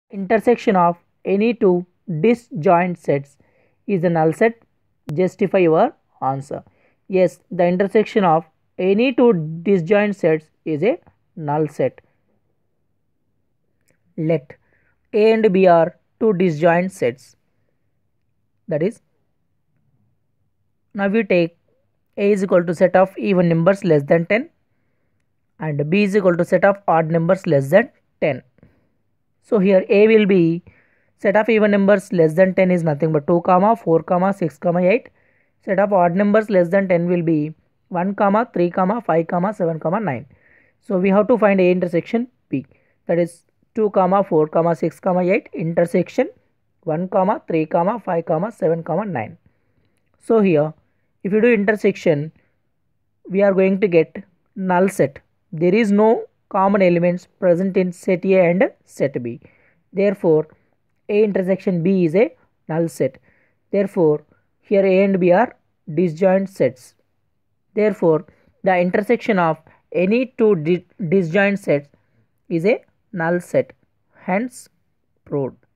Intersection of any two disjoint sets is a null set. Justify your answer. Yes, the intersection of any two disjoint sets is a null set. Let A and B are two disjoint sets. That is, now we take A is equal to set of even numbers less than 10 and B is equal to set of odd numbers less than 10. So here A will be set of even numbers less than 10 is nothing but 2, 4, 6, 8. Set of odd numbers less than 10 will be 1, 3, 5, 7, 9. So we have to find A intersection B. That is 2, 4, 6, 8 intersection 1, 3, 5, 7, 9. So here if you do intersection, we are going to get null set. There is no common elements present in set A and set B. Therefore, A intersection B is a null set. Therefore, here A and B are disjoint sets. Therefore, the intersection of any two disjoint sets is a null set. Hence, proved.